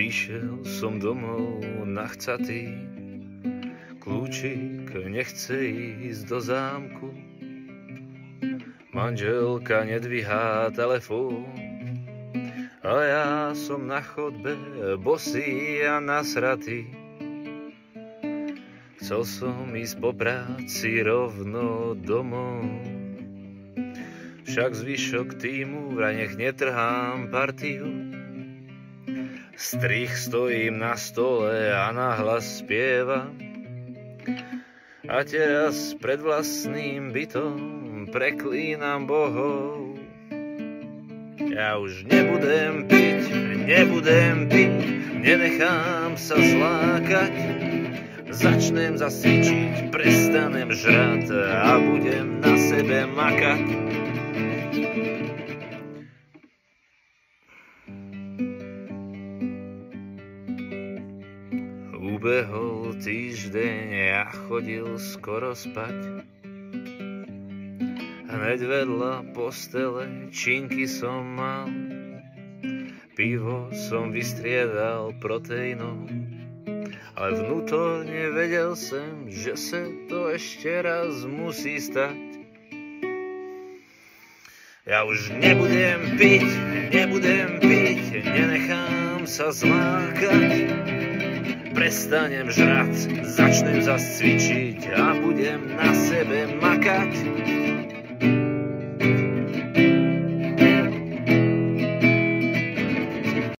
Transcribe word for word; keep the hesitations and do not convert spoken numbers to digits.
Prišiel som domov nachcatý, kľúčik nechce ísť do zámku. Manželka nedvíhá telefón a ja som na chodbe bosý a nasratý. Chcel som ísť po práci rovno domov, však zvyšok týmu vraj nech netrhám partiu. Strich stojím na stole a nahlas spievam a teraz pred vlastným bytom preklínam bohov. Ja už nebudem piť, nebudem piť, nenechám sa zlákať. Začnem zasvičiť, prestanem žrať a budem na sebe makať. Ubehol týždeň, ja chodil skoro spať. Hneď vedľa postele činky som mal, pivo som vystriedal proteínom, ale vnútorne vedel som, že sa to ešte raz musí stať. Ja už nebudem piť, nebudem piť, nenechám sa zlákať. Prestanem žrať, začnem zas cvičiť a budem na sebe makať.